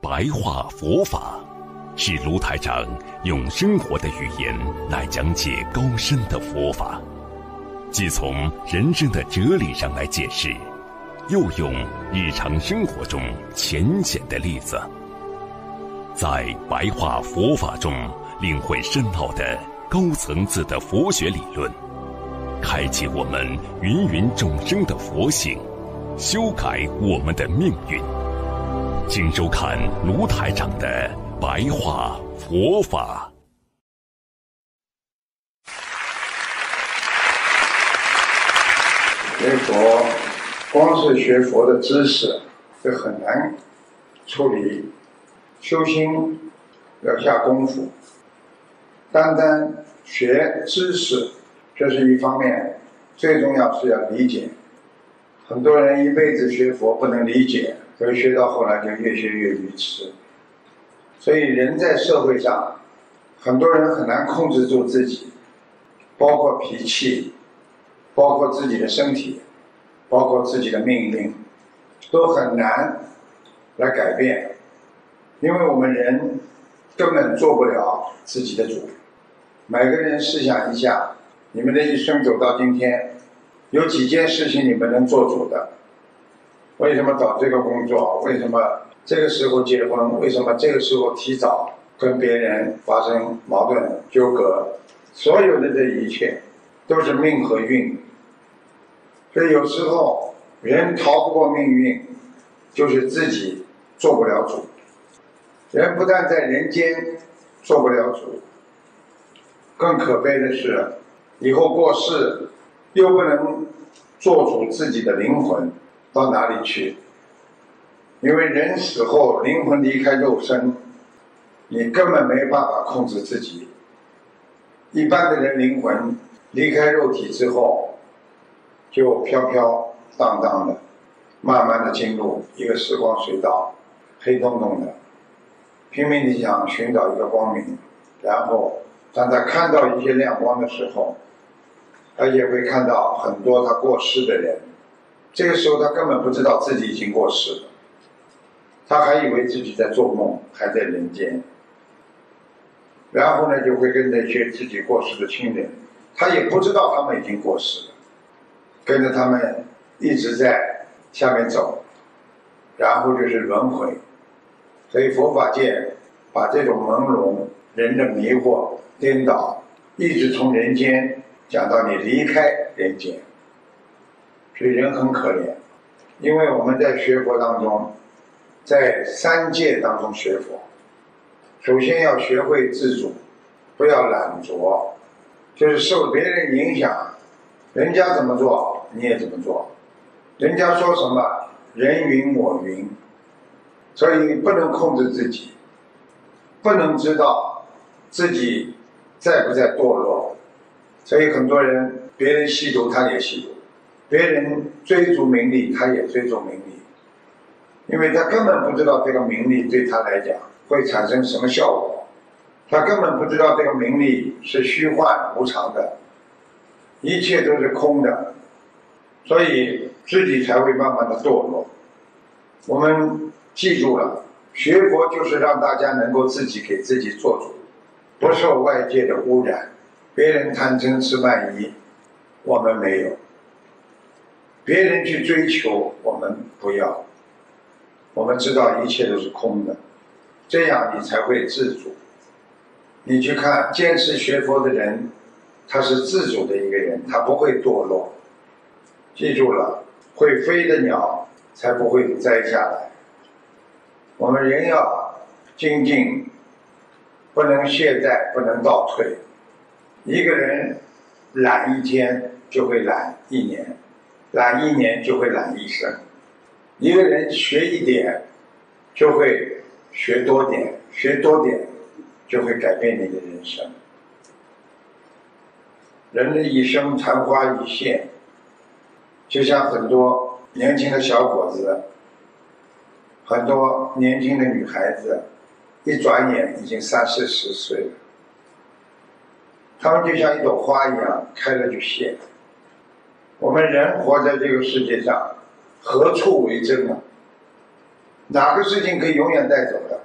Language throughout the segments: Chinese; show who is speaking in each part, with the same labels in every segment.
Speaker 1: 白话佛法，是卢台长用生活的语言来讲解高深的佛法，既从人生的哲理上来解释，又用日常生活中浅显的例子，在白话佛法中领会深奥的高层次的佛学理论，开启我们芸芸众生的佛性，修改我们的命运。请收看卢台长的白话佛法。
Speaker 2: 学佛，光是学佛的知识是很难处理，修心要下功夫。单单学知识，这是一方面，最重要是要理解。很多人一辈子学佛不能理解，所以学到后来就越学越愚痴。所以人在社会上，很多人很难控制住自己，包括脾气，包括自己的身体，包括自己的命运，都很难来改变。因为我们人根本做不了自己的主。每个人试想一下，你们的一生走到今天，有几件事情你们能做主的？为什么找这个工作？为什么这个时候结婚？为什么这个时候提早跟别人发生矛盾纠葛？所有的这一切都是命和运。所以有时候人逃不过命运，就是自己做不了主。人不但在人间做不了主，更可悲的是以后过世又不能做主自己的灵魂到哪里去。因为人死后灵魂离开肉身，你根本没办法控制自己。一般的人灵魂离开肉体之后，就飘飘荡荡的，慢慢的进入一个时光隧道，黑洞洞的，拼命地想寻找一个光明。然后当他看到一些亮光的时候，他也会看到很多他过世的人。这个时候他根本不知道自己已经过世了，他还以为自己在做梦，还在人间。然后呢，就会跟着一些自己过世的亲人，他也不知道他们已经过世了，跟着他们一直在下面走，然后就是轮回。所以佛法界把这种朦胧、人的迷惑、颠倒，一直从人间讲到你离开人间。所以人很可怜，因为我们在学佛当中，在三界当中学佛，首先要学会自主，不要懒惰，就是受别人影响，人家怎么做你也怎么做，人家说什么人云我云，所以不能控制自己，不能知道自己在不在堕落。所以很多人别人吸毒他也吸毒，别人追逐名利他也追逐名利，因为他根本不知道这个名利对他来讲会产生什么效果，他根本不知道这个名利是虚幻无常的，一切都是空的，所以自己才会慢慢的堕落。我们记住了，学佛就是让大家能够自己给自己做主，不受外界的污染。别人贪嗔痴慢疑，我们没有；别人去追求，我们不要。我们知道一切都是空的，这样你才会自主。你去看坚持学佛的人，他是自主的一个人，他不会堕落。记住了，会飞的鸟才不会摘下来。我们人要精进，不能懈怠，不能倒退。一个人懒一天就会懒一年，懒一年就会懒一生。一个人学一点就会学多点，学多点就会改变你的人生。人的一生昙花一现，就像很多年轻的小伙子，很多年轻的女孩子，一转眼已经30、40岁了。他们就像一朵花一样，开了就谢了。我们人活在这个世界上，何处为真啊？哪个事情可以永远带走的？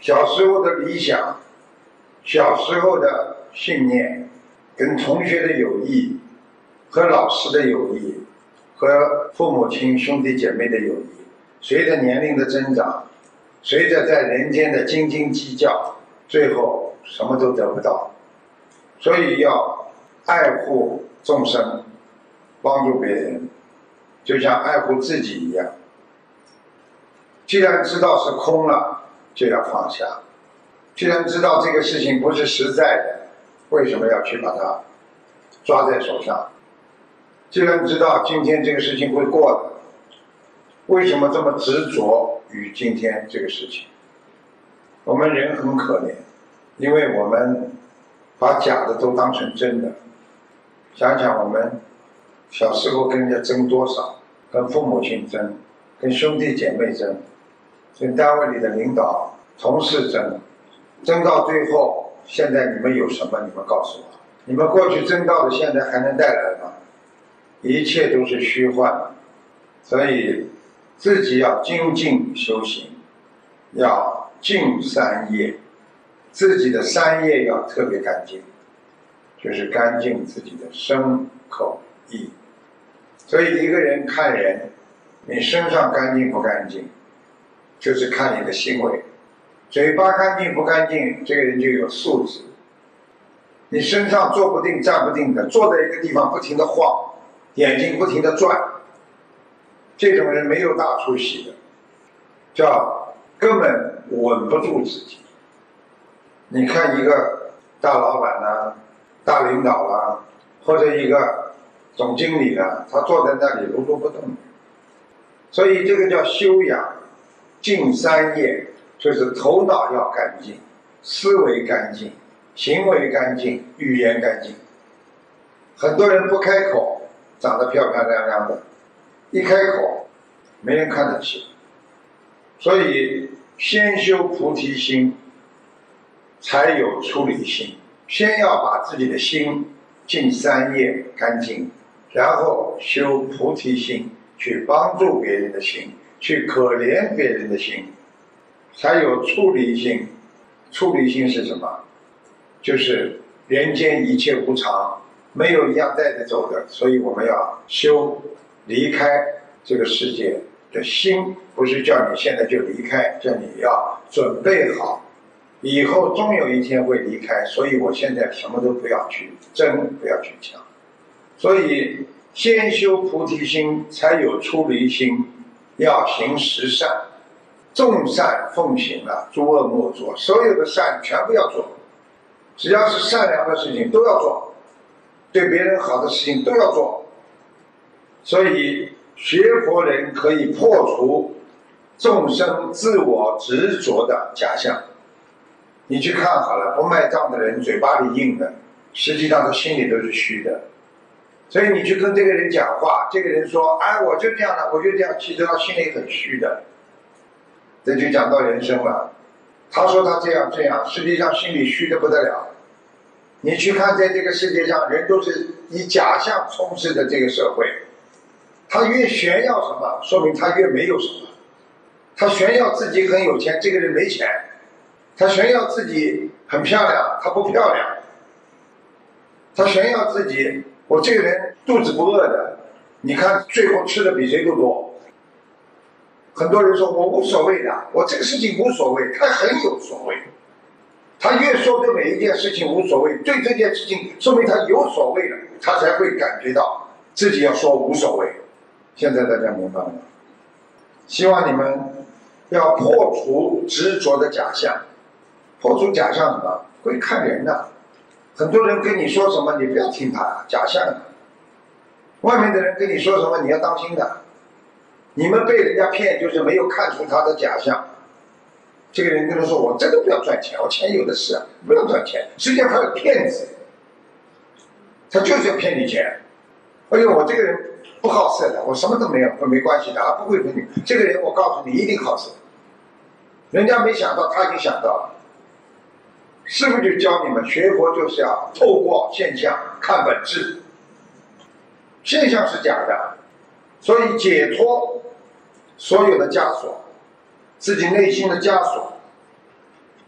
Speaker 2: 小时候的理想，小时候的信念，跟同学的友谊，和老师的友谊，和父母亲兄弟姐妹的友谊，随着年龄的增长，随着在人间的斤斤计较，最后什么都得不到。所以要爱护众生，帮助别人，就像爱护自己一样。既然知道是空了，就要放下。既然知道这个事情不是实在的，为什么要去把它抓在手上？既然知道今天这个事情会过的，为什么这么执着于今天这个事情？我们人很可怜，因为我们把假的都当成真的。想想我们小时候跟人家争多少，跟父母亲争，跟兄弟姐妹争，跟单位里的领导同事争，争到最后，现在你们有什么？你们告诉我，你们过去争到的现在还能带来吗？一切都是虚幻。所以自己要精进修行，要净三业，自己的三业要特别干净，就是干净自己的身口意。所以一个人看人，你身上干净不干净，就是看你的行为。嘴巴干净不干净，这个人就有素质。你身上坐不定站不定的，坐在一个地方不停地晃，眼睛不停地转，这种人没有大出息的，叫根本稳不住自己。你看一个大老板啦、大领导啦，或者一个总经理啦，他坐在那里如如不动。所以这个叫修养净三业，就是头脑要干净，思维干净，行为干净，语言干净。很多人不开口，长得漂漂亮亮的，一开口没人看得起。所以先修菩提心，才有出离心。先要把自己的心净三业干净，然后修菩提心，去帮助别人的心，去可怜别人的心，才有出离心。出离心是什么？就是人间一切无常，没有一样带着走的，所以我们要修离开这个世界的心，不是叫你现在就离开，叫你要准备好，以后终有一天会离开，所以我现在什么都不要去争，不要去抢。所以先修菩提心，才有出离心。要行十善，众善奉行了，诸恶莫作，所有的善全部要做，只要是善良的事情都要做，对别人好的事情都要做。所以学佛人可以破除众生自我执着的假象。你去看好了，不卖账的人嘴巴里硬的，实际上他心里都是虚的。所以你去跟这个人讲话，这个人说哎，我就这样的，我就这样，其实他心里很虚的。这就讲到人生了，他说他这样这样，实际上心里虚得不得了。你去看在这个世界上，人都是以假象充斥的这个社会，他越炫耀什么，说明他越没有什么。他炫耀自己很有钱，这个人没钱；他炫耀自己很漂亮，他不漂亮；他炫耀自己我这个人肚子不饿的，你看最后吃的比谁都多。很多人说我无所谓的，我这个事情无所谓，他很有所谓。他越说对每一件事情无所谓，对这件事情说明他有所谓了，他才会感觉到自己要说无所谓。现在大家明白了吗？希望你们要破除执着的假象。破除假象什么？会看人的。很多人跟你说什么，你不要听他，假象的。外面的人跟你说什么，你要当心的。你们被人家骗，就是没有看出他的假象。这个人跟他说我真的不要赚钱，我钱有的是，不要赚钱，实际上他是骗子，他就是要骗你钱。哎呦，我这个人不好色的，我什么都没有，没关系的，不会分你。这个人我告诉你一定好色，人家没想到，他已经想到了。师父就教你们学佛就是要透过现象看本质，现象是假的，所以解脱所有的枷锁，自己内心的枷锁，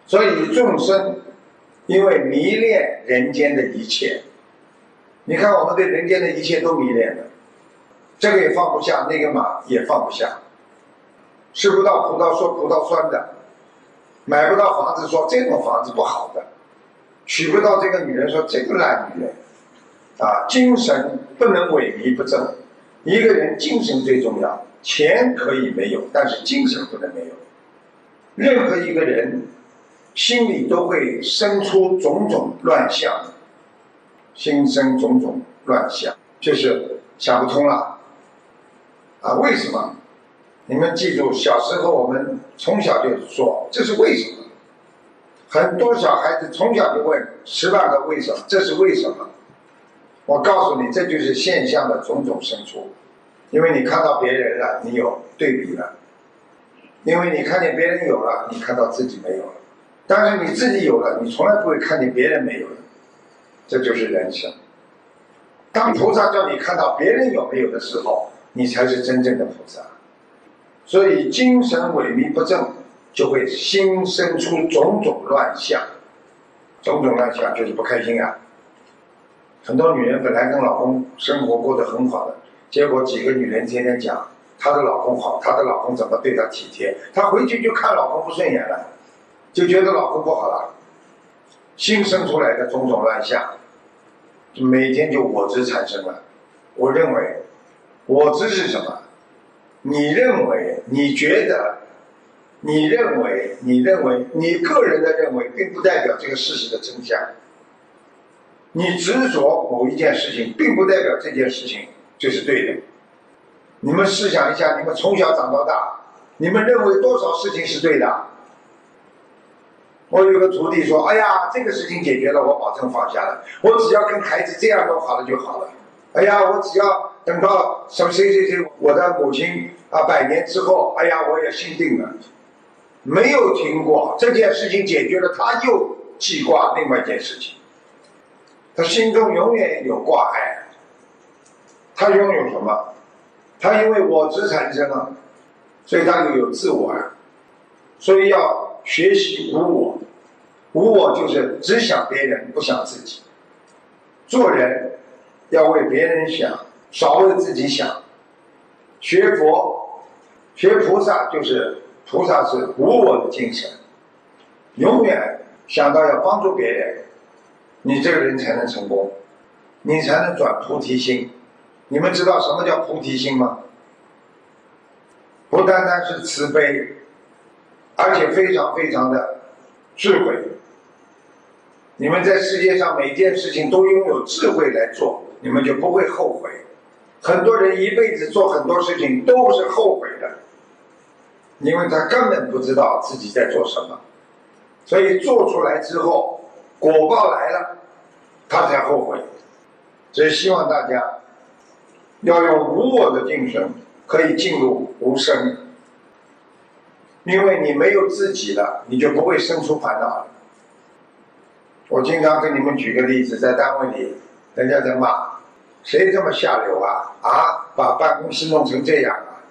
Speaker 2: 所以众生因为迷恋人间的一切，你看我们对人间的一切都迷恋的，这个也放不下，那个嘛也放不下，吃不到葡萄说葡萄酸的，买不到房子说这种房子不好的，娶不到这个女人说这个烂女人，精神不能萎靡不振。一个人精神最重要，钱可以没有，但是精神不能没有。任何一个人心里都会生出种种乱象，心生种种乱象，就是想不通了。为什么？你们记住，小时候我们从小就说这是为什么，很多小孩子从小就问10万个为什么，这是为什么？我告诉你，这就是现象的种种生出。因为你看到别人了，你有对比了；因为你看见别人有了，你看到自己没有了。但是你自己有了，你从来不会看见别人没有的。这就是人生。当菩萨叫你看到别人有没有的时候，你才是真正的菩萨。所以精神萎靡不振，就会心生出种种乱象。种种乱象就是不开心啊。很多女人本来跟老公生活过得很好的，结果几个女人天天讲她的老公好，她的老公怎么对她体贴，她回去就看老公不顺眼了，就觉得老公不好了，心生出来的种种乱象，每天就我执产生了。我认为我执是什么？你认为，你觉得，你认为，你个人的认为并不代表这个事实的真相。你执着某一件事情并不代表这件事情就是对的。你们试想一下，你们从小长到大，你们认为多少事情是对的？我有个徒弟说，哎呀，这个事情解决了，我保证放下了，我只要跟孩子这样弄好了就好了。哎呀，我只要等到谁谁谁我的母亲100年之后，哎呀，我也心定了。没有听过这件事情解决了，他又记挂另外一件事情，他心中永远有挂碍。他拥有什么？他因为我执产生了，所以他就有自我啊。所以要学习无我。无我就是只想别人，不想自己。做人要为别人想，少为自己想。学佛学菩萨，就是菩萨是无我的精神，永远想到要帮助别人，你这个人才能成功，你才能转菩提心。你们知道什么叫菩提心吗？不单单是慈悲，而且非常非常的智慧。你们在世界上每件事情都拥有智慧来做，你们就不会后悔。很多人一辈子做很多事情都是后悔的，因为他根本不知道自己在做什么，所以做出来之后果报来了，他才后悔。所以希望大家要用无我的精神，可以进入无生。因为你没有自己了，你就不会生出烦恼了。我经常跟你们举个例子，在单位里，人家在骂，谁这么下流啊？把办公室弄成这样啊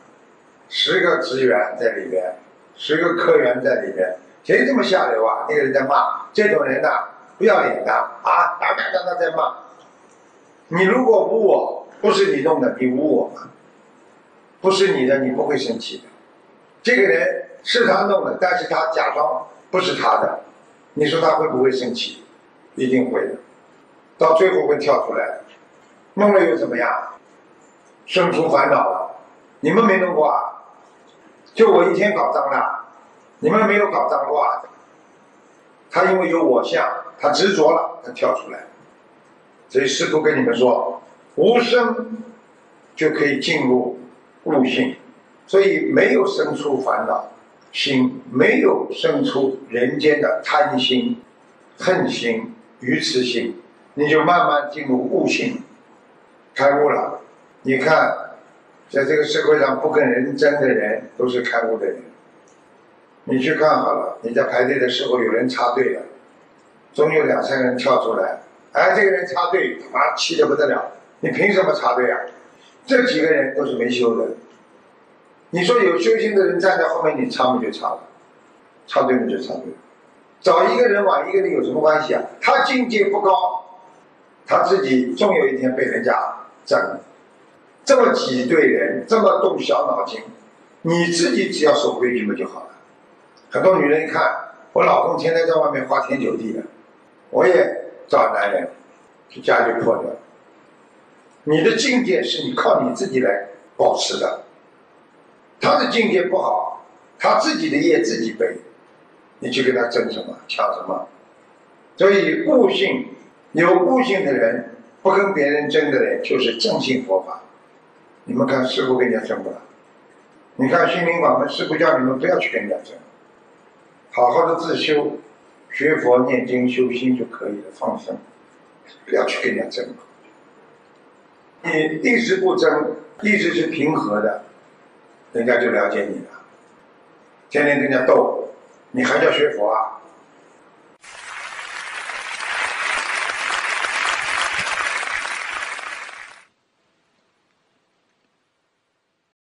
Speaker 2: ！10个职员在里面，10个科员在里面，谁这么下流啊？那个人在骂，这种人不要脸的打在骂。你如果无我，不是你弄的，你无我吗？不是你的，你不会生气的。这个人是他弄的，但是他假装不是他的，你说他会不会生气？一定会的，到最后会跳出来。弄了又怎么样？生出烦恼了。你们没弄过啊？就我一天搞脏了，你们没有搞脏过啊？他因为有我相，他执着了，他跳出来。所以师父跟你们说，无生就可以进入悟性，所以没有生出烦恼心，没有生出人间的贪心、恨心、愚痴心，你就慢慢进入悟性，开悟了。你看，在这个社会上不跟人争的人，都是开悟的人。你去看好了，你在排队的时候有人插队了，总有2、3个人跳出来，这个人插队，他妈气得不得了，你凭什么插队啊？这几个人都是没修的。你说有修行的人站在后面，你插不就插了，插队不就插队了。 找一个人往一个人有什么关系啊？他境界不高，他自己终有一天被人家整。这么挤兑人，这么动小脑筋，你自己只要守规矩嘛就好了。很多女人一看，我老公天天在外面花天酒地的，我也找男人，这家就破掉了。你的境界是你靠你自己来保持的，他的境界不好，他自己的业自己背，你去跟他争什么抢什么？所以悟性，有悟性的人，不跟别人争的人，就是正信佛法。你们看师父跟人家争不了，你看心灵法门，师父叫你们不要去跟人家争，好好的自修，学佛念经修心就可以了，放生，不要去跟人家争。你一直不争，一直是平和的，人家就了解你了。天天跟人家斗，你还叫学佛啊？